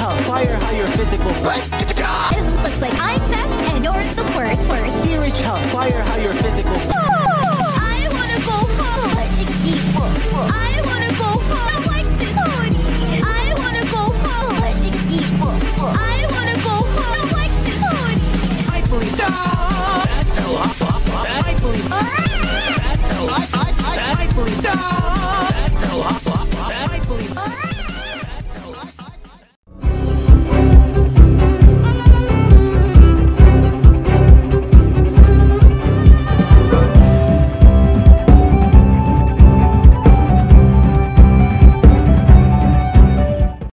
tough. Fire higher physical. It looks like I'm best and you're the worst. Fear is tough. Fire higher physical. I wanna go home. I wanna go home. I like this pony. I wanna go home. I wanna go home. I like this pony. I believe. I believe. I believe.